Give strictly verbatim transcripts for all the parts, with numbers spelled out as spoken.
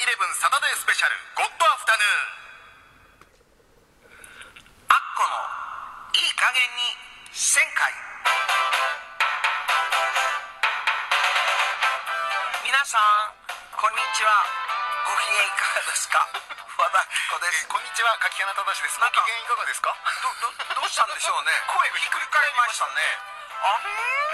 レブンサタデースペシャルゴッドアフタヌーン。アッコのいい加減にせんかい。皆さんこんにちは。ご機嫌いかがですか？和田アキ子です。 こんにちは、柿花忠です。ご機嫌いかがですか？ どどどうしたんでしょうね。声がひっくり返りましたね。あれ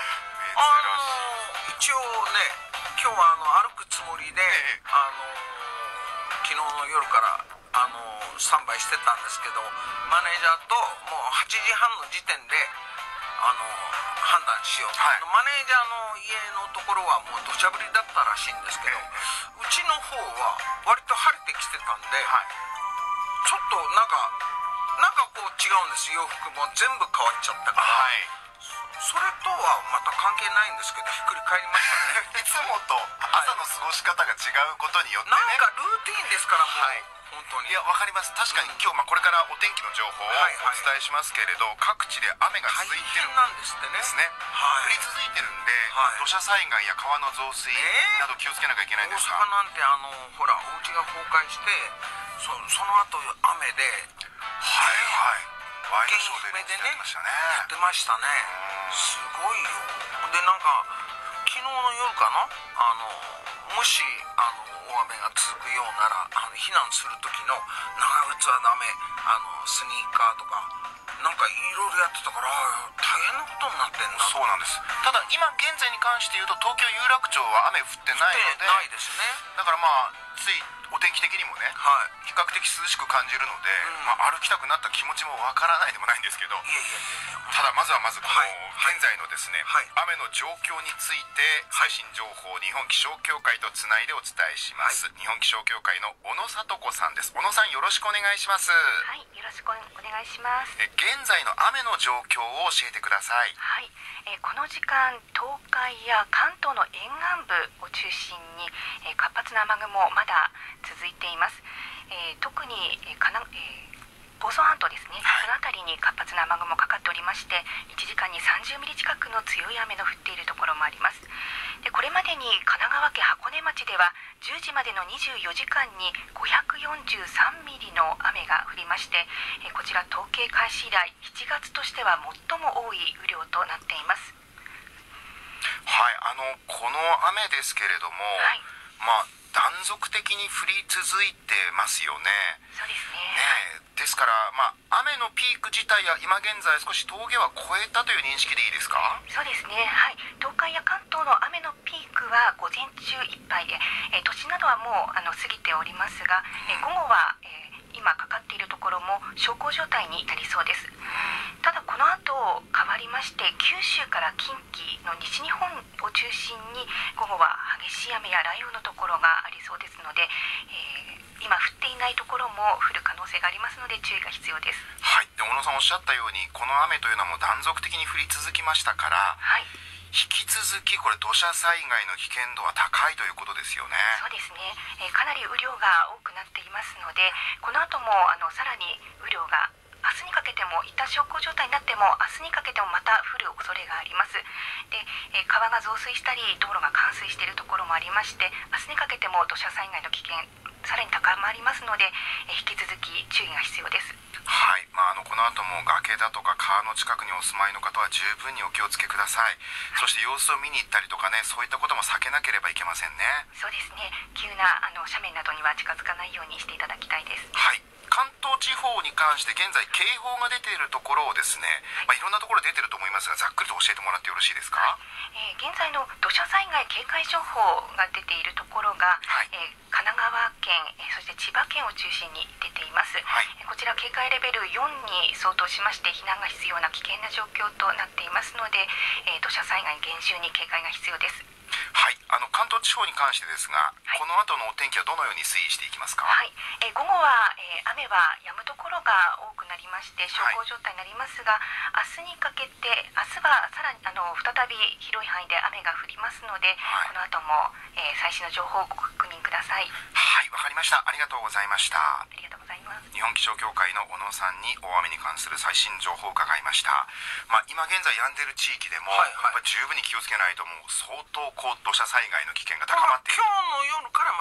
あの一応ね、今日はあの歩くつもりで、ええ、あの昨日の夜からあのスタンバイしてたんですけど、マネージャーともうはちじはんの時点であの判断しようと、はい、マネージャーの家のところはもう土砂降りだったらしいんですけど、ええ、うちの方は割と晴れてきてたんで、はい、ちょっとなんかなんかこう違うんです。洋服も全部変わっちゃったから、はい、それとはまた関係ないんですけどひっくり返りましたね。 いつもと朝の過ごし方が違うことによってね、 なんかルーティンですからもう、はい、本当に。 いや、わかります。確かに今日、まあこれからお天気の情報をお伝えしますけれど、はいはい、各地で雨が続いてるんなんですってね。 ですね、はい、降り続いてるんで、はい、土砂災害や川の増水など気をつけなきゃいけないんですが、 大阪なんてあのほらお家が崩壊してそ, その後雨で、 はいはい、ワイドショーでね、やってましたね。すごいよ。でなんか昨日の夜かな、あのもしあの大雨が続くようならあの避難する時の長靴はダメ、あのスニーカーとかなんかいろいろやってたから、大変なことになってんだ。 そうなんです。ただ今現在に関して言うと東京有楽町は雨降ってないので、 ないですね。だからまあついお天気的にもね、はい、比較的涼しく感じるので、うん、まあ、歩きたくなった気持ちもわからないでもないんですけど、いやいやいや、ただまずはまずこの現在のですね、はい、雨の状況について最新情報を日本気象協会とつないでお伝えします、はい、日本気象協会の小野聡子さんです。小野さん、よろしくお願いします。 はい、よろしくお願いします。 え現在の雨の状況を教えてください。 はい、えこの時間東海や関東の沿岸部を中心に、え活発な雨雲まだ続いています。えー、特に、えーかなえー房総半島ですね、その辺りに活発な雨雲かかっておりまして、いちじかんにさんじゅうミリ近くの強い雨の降っているところもあります。でこれまでに神奈川県箱根町ではじゅうじまでのにじゅうよじかんにごひゃくよんじゅうさんミリの雨が降りまして、えこちら統計開始以来しちがつとしては最も多い雨量となっています。 はい、あのこの雨ですけれども、はい、まあ断続的に降り続いてますよね。 そうですね。 ねえ、ですから、まあ、雨のピーク自体は今現在少し峠は越えたという認識でいいですか？ そうですね、はい、東海や関東の雨のピークは午前中いっぱいで、えー、都心などはもうあの過ぎておりますが、えー、午後は、えー、今かかっているところも小康状態になりそうです。ただこの後変わりまして、九州から近畿の西日本を中心に午後は激しい雨や雷雨のところがありそうですので、えー、今降っていないところも降る可能性がありますので注意が必要です。 はい、で小野さんおっしゃったようにこの雨というのはもう断続的に降り続きましたから、はい、引き続きこれ土砂災害の危険度は高いということですよね。 そうですね、えー、かなり雨量が多くなっていますので、この後もあのさらに雨量が明日にかけても、一旦小康状態になっても明日にかけてもまた降る恐れがあります。で、えー、川が増水したり道路が冠水しているところもありまして、明日にかけても土砂災害の危険さらに高まりますので、えー、引き続き注意が必要です。 はい、まあ、あのこの後も崖だとか川の近くにお住まいの方は十分にお気をつけください、はい、そして様子を見に行ったりとかね、そういったことも避けなければいけませんね。 そうですね、急なあの斜面などには近づかないようにしていただきたいです。 はい、関東地方に関して現在警報が出ているところをですね、はい、まあ、いろんなところ出てると思いますが、ざっくりと教えてもらってよろしいですか？はい、 えー、現在の土砂災害警戒情報が出ているところが、はい、えー、神奈川県、えー、そして千葉県を中心に出ています。はい、えー、こちら警戒レベルよんに相当しまして避難が必要な危険な状況となっていますので、えー、土砂災害厳重に警戒が必要です。 はい、あの関東地方に関してですが、はい、この後のお天気はどのように推移していきますか？ はい、えー、午後は、えー、雨は止むところが多くなりまして小康状態になりますが、はい、明日にかけて明日はさらにあの再び広い範囲で雨が降りますので、はい、この後も、えー、最新の情報をご確認ください。 はい、わかりました。ありがとうございました。 ありがとうございます。 日本気象協会の小野さんに大雨に関する最新情報を伺いました。まあ、今現在止んでる地域でも、はいはい、やっぱり十分に気をつけないともう相当こう土砂災害の危険が高まっている。 今日の夜からま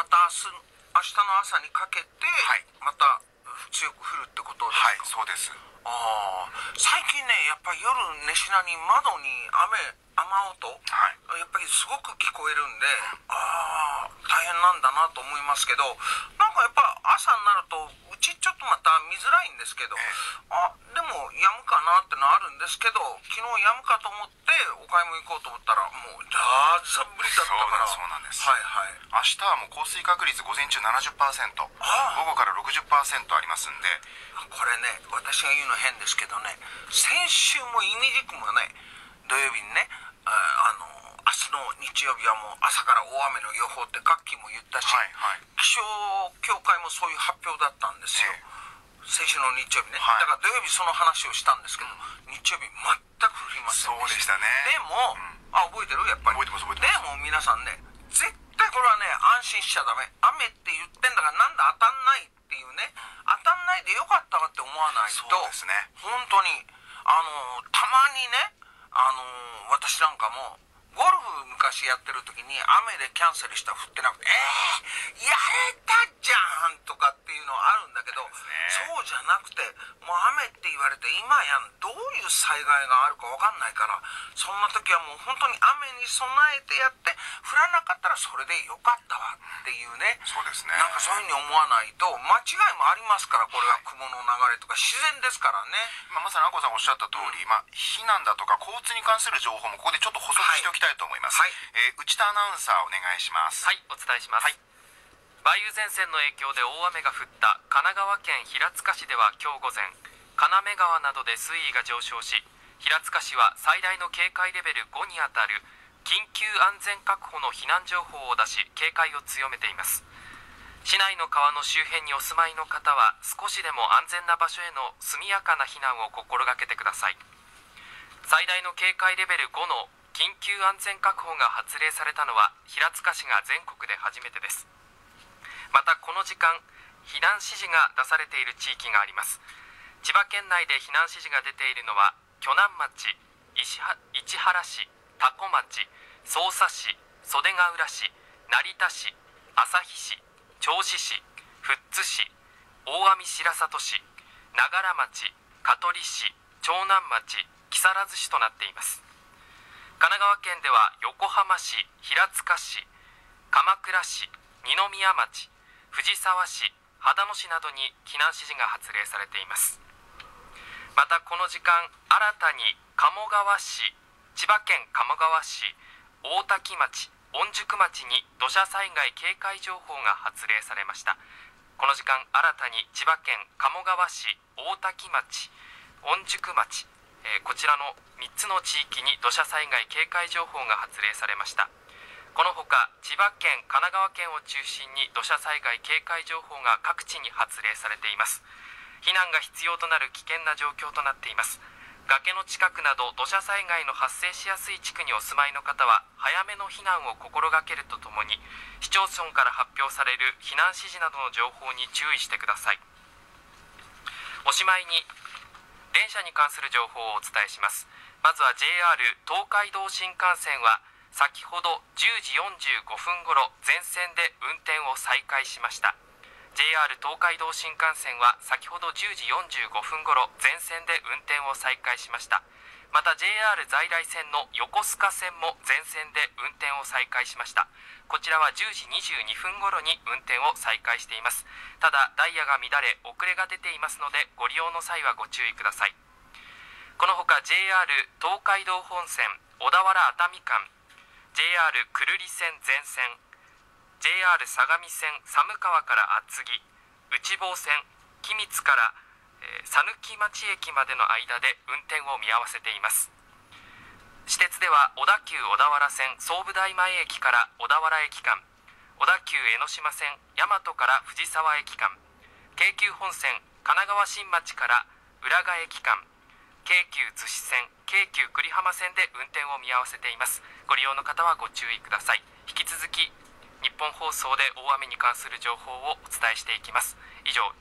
また明日明日の朝にかけて、はい、また強く降るってことですか？ はい、そうです。 ああ、最近ね、やっぱり夜寝しなに窓に雨雨音、はい、やっぱりすごく聞こえるんで、ああ大変なんだなと思いますけど、なんかやっぱ朝になるとうちちょっとまた見づらいんですけど、あでも止むかなってのあるんですけど、昨日止むかと思ってお買い物行こうと思ったらもうザーザー降りだったから。 そうなんです。 はいはい。 明日はもう降水確率午前中 ななじゅっパーセント、午後から ろくじゅっパーセント ありますんで。 これね、私が言うの変ですけどね、先週もいみじくもね、土曜日にね、ああの明日の日曜日はもう朝から大雨の予報って各機も言ったし、はいはい、気象協会もそういう発表だったんですよ、えー、先週の日曜日ね、はい、だから土曜日その話をしたんですけど、うん、日曜日全く降りませんでした。 そうでしたね。 でも、うん、あ覚えてる？やっぱり覚えてます覚えてます。 でも皆さんね、絶対これはね安心しちゃダメ。雨って言ってんだからなんだ当たんないっていうね、当たんないでよかったわって思わないと。 そうですね、 本当にあのたまにね、あの私なんかもゴルフ昔やってる時に雨でキャンセルしたら降ってなくて、えー、やれたじゃんとかっていうのはあるんだけど、そうじゃなくて、もう雨って言われて今やんどういう災害があるか分かんないから、そんな時はもう本当に雨に備えてやって、降らなかったらそれでよかったわっていうね。 そうですね。 なんかそういうふうに思わないと間違いもありますから、これは雲の流れとか自然ですからね。 まあ、まさにあこさんおっしゃった通り、まあ、避難だとか交通に関する情報もここでちょっと補足しておきたいと思います。はい、えー、内田アナウンサーお願いします。 はい、お伝えします。はい、梅雨前線の影響で大雨が降った神奈川県平塚市では今日午前、金目川などで水位が上昇し、平塚市は最大の警戒レベルごにあたる緊急安全確保の避難情報を出し、警戒を強めています。市内の川の周辺にお住まいの方は少しでも安全な場所への速やかな避難を心がけてください。最大の警戒レベルごの緊急安全確保が発令されたのは平塚市が全国で初めてです。またこの時間、避難指示が出されている地域があります。千葉県内で避難指示が出ているのは鋸南町、市原市、多古町、匝瑳市、袖ヶ浦市、成田市、旭市、銚子市、富津市、大網白里市、長柄町、香取市、長南町、木更津市となっています。神奈川県では横浜市、平塚市、鎌倉市、二宮町、藤沢市、秦野市などに避難指示が発令されています。またこの時間、新たに鴨川市、千葉県鴨川市、大多喜町、御宿町に土砂災害警戒情報が発令されました。この時間、新たに千葉県鴨川市、大多喜町、御宿町、えー、こちらのみっつの地域に土砂災害警戒情報が発令されました。このほか千葉県、神奈川県を中心に土砂災害警戒情報が各地に発令されています。避難が必要となる危険な状況となっています。崖の近くなど土砂災害の発生しやすい地区にお住まいの方は早めの避難を心がけるとともに、市町村から発表される避難指示などの情報に注意してください。おしまいに電車に関する情報をお伝えします。まずは ジェイアール 東海道新幹線は先ほどじゅうじよんじゅうごふんごろ全線で運転を再開しました。 ジェイアール 東海道新幹線は先ほどじゅうじよんじゅうごふんごろ全線で運転を再開しました。また ジェイアール 在来線の横須賀線も全線で運転を再開しました。こちらはじゅうじにじゅうにふんごろに運転を再開しています。ただダイヤが乱れ遅れが出ていますので、ご利用の際はご注意ください。このほか ジェイアール 東海道本線小田原熱海間、 ジェイアール 久留里線全線、 ジェイアール 相模線寒川から厚木、内房線君津から讃岐町駅までの間で運転を見合わせています。私鉄では小田急小田原線総武台前駅から小田原駅間、小田急江ノ島線大和から藤沢駅間、京急本線神奈川新町から浦賀駅間、京急逗子線、京急久里浜線で運転を見合わせています。ご利用の方はご注意ください。引き続き日本放送で大雨に関する情報をお伝えしていきます。以上、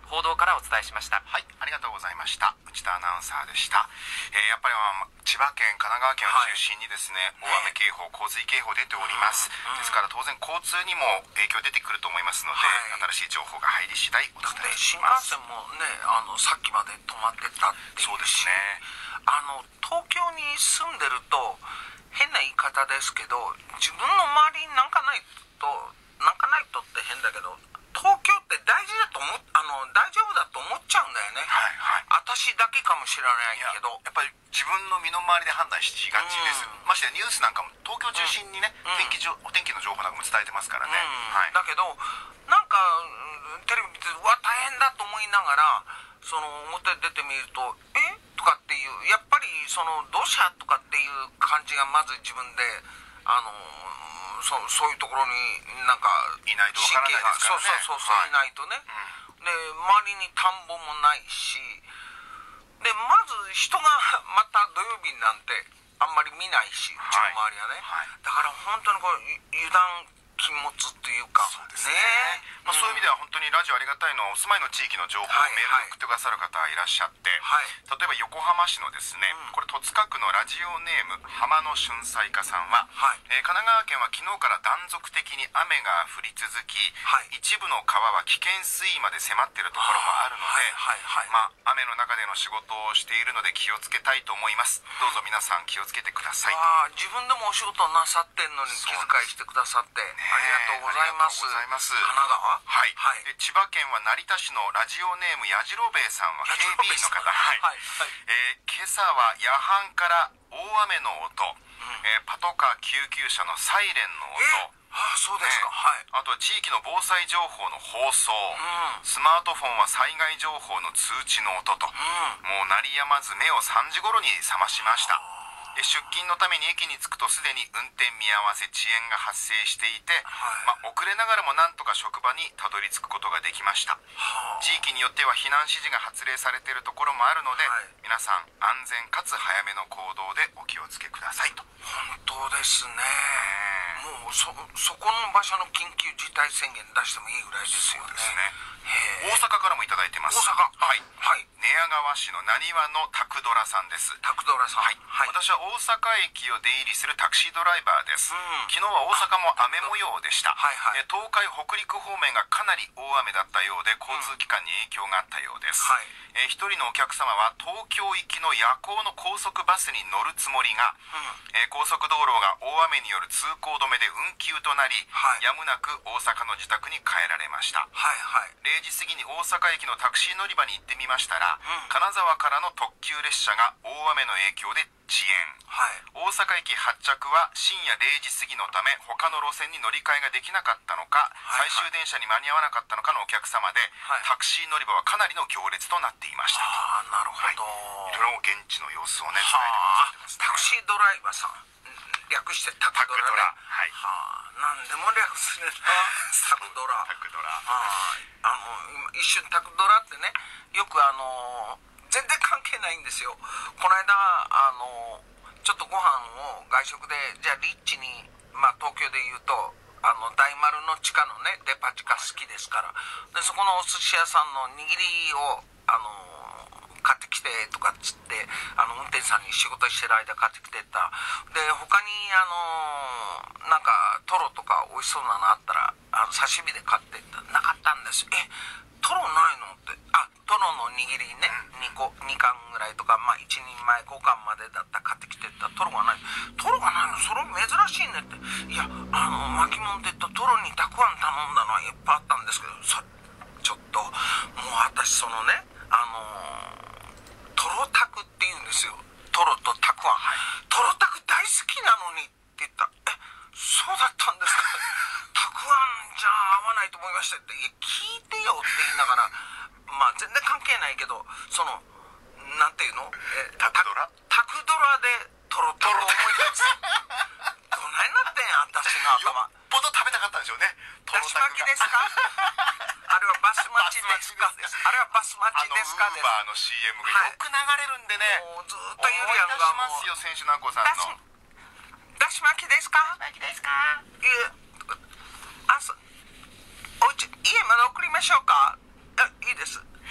報道からお伝えしました。 はい、ありがとうございました。内田アナウンサーでした。えー、やっぱり、まあ、千葉県、神奈川県を中心にですね、はい、大雨警報、洪水警報出ております、うんうん、ですから当然交通にも影響出てくると思いますので、はい、新しい情報が入り次第お伝えします。 新幹線もね、あのさっきまで止まってたっていう。 そうですね。 あの東京に住んでると変な言い方ですけど、自分の周りになんかないと、なんかないとって変だけど、東京って大事だと思っあの大丈夫だと思っちゃうんだよね。はいはい。私だけかもしれないけど、 やっぱり自分の身の回りで判断しがちです。うん、ましてニュースなんかも東京中心にね、うん、天気上お天気の情報なんかも伝えてますからね。 うん、はい、だけどなんかテレビ見てうわ大変だと思いながら、その表出てみるとえとかっていう、やっぱりその土砂とかっていう感じがまず自分であのそ, そういうところになんかいないとわからないですからね。 そうそうそうそう、はい、いないとね、うん、で周りに田んぼもないし、でまず人がまた土曜日なんてあんまり見ないし、うちの周りはね、はいはい、だから本当にこう油断禁物っていうか、 そうですね、まあ、そういう意味では本当にラジオありがたいのは、お住まいの地域の情報をメールで送ってくださる方がいらっしゃって、はい、例えば横浜市のですね、うん、これ戸塚区のラジオネーム浜野春菜家さんは、はい、えー、神奈川県は昨日から断続的に雨が降り続き、はい、一部の川は危険水位まで迫っているところもあるので、はいはいはい、まあ、雨の中での仕事をしているので気をつけたいと思います。どうぞ皆さん気をつけてください。 あ、自分でもお仕事なさってんのに気遣いしてくださって、ね、ありがとうございます。 ありがとうございます。 神奈川、 はい、はい、で千葉県は成田市のラジオネームやじろべえさんは警備員の方、はいはいはい、えー、今朝は夜半から大雨の音、うん、えー、パトカー救急車のサイレンの音、 ああ、そうですか、ね、はい、 あとは地域の防災情報の放送、うん、スマートフォンは災害情報の通知の音と、うん、もう鳴りやまず目をさんじ頃に覚ましました。出勤のために駅に着くとすでに運転見合わせ、遅延が発生していて、はい、まあ、遅れながらもなんとか職場にたどり着くことができました。地域によっては避難指示が発令されているところもあるので、はい、皆さん安全かつ早めの行動でお気をつけくださいと。 本当ですね。もう そ, そこの場所の緊急事態宣言出してもいいぐらいですよね。そうですね。 大阪からもいただいてます。 大阪、はい、はい、 寝屋川市のなにわのタクドラさんです。 タクドラさん、はい、 はい、私は大阪駅を出入りするタクシードライバーです。うん、昨日は大阪も雨模様でした。はいはい、東海北陸方面がかなり大雨だったようで、交通機関に影響があったようです。うん、はい、えー、一人のお客様は東京行きの夜行の高速バスに乗るつもりが、うん、えー、高速道路が大雨による通行止めで運休となり、はい、やむなく大阪の自宅に帰られました。はいはい、れいじ過ぎに大阪駅のタクシー乗り場に行ってみましたら、うん、金沢からの特急列車が大雨の影響で遅延、はい、大阪駅発着は深夜れいじ過ぎのため他の路線に乗り換えができなかったのか、はいはい、最終電車に間に合わなかったのかのお客様で、はい、タクシー乗り場はかなりの行列となっていました。 ああ、なるほど。 はい、それも現地の様子をね伝えてもらってますね。 タクシードライバーさん、略してタクドラね。はい、はあ、なんでも略すね。タクドラ。タクドラ。ああ、あの一瞬タクドラってね、よくあの全然関係ないんですよ。この間あのちょっとご飯を外食で、じゃあリッチに、まあ東京で言うとあの大丸の地下のねデパ地下好きですから、でそこのお寿司屋さんの握りをあの買ってきてとかっつって、あの運転手さんに仕事してる間買ってきてた。で他にあのなんかトロとか美味しそうなのあったらあの刺身で買ってったなかったんです。え、トロないのって、あ、トロの握りね、にこに貫ぐらいとか、まあいちにんまえご貫までだったら買ってきてったトロがない。トロがないの、それ珍しいねって。いや、あの巻きもんで言ったトロにたくあん頼んだのはいっぱいあったんですけど、そちょっともう私そのね、あのトロタクって言うんですよ。トロとたくあん、はい、トロタク大好きなのにって言った。え、そうだったんですか。たくあんじゃ合わないと思いましたって。いや、聞いてよって言いながら、まあ全然関係ないけど、そのなんていうの、えタクドラタクドラでトロタク思い出す。どないなってん私の頭。 よっぽど食べたかったんでしょうね。 だし巻きですか。あれはバスマチですか。あれはバスマチですか。 ウーバーの シーエム がよく流れるんでね、はい、もうずっとゆりやんがもう思い出しますよ、選手のあこさんのだし巻きですか。だし巻きですか。いや、あ、そおうち家まで送りましょうか。あ、いいです。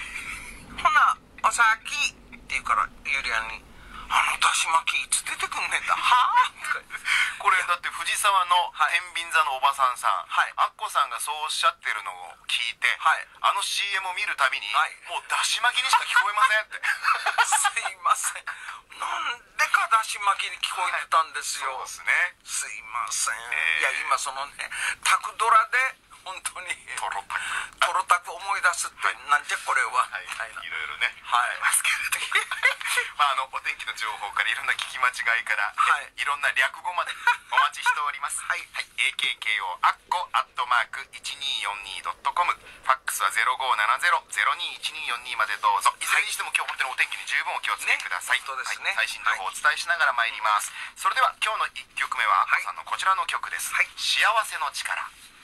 さんさん、 はい、 アッコさんがそうおっしゃってるのを聞いて、はい、あの シーエム を見るたびに、はい、もうだし巻きにしか聞こえませんってすいません、なんでかだし巻きに聞こえてたんですよ、 はい、そうですね、 すいません、えー、いや今そのねタクドラで本当にトロタクトロタク思い出すって、はい、なんじゃこれは、 はい、いろいろね、はい、ありますけれどまああのお天気の情報からいろんな聞き間違いから、はい、いろんな略語までお待ちしておりますはい、はい、エーケーケーオー アッコアットマーク いちにーよんにードットコム、 ファックスはゼロごーななゼロ ゼロにーいちにーよんにーまでどうぞ。いずれにしても今日本当にお天気に十分お気をつけください、ね、そうですね、はい、最新情報をお伝えしながら参ります、はい、それでは今日のいっきょくめはアッコさんのこちらの曲です、はい、幸せの力。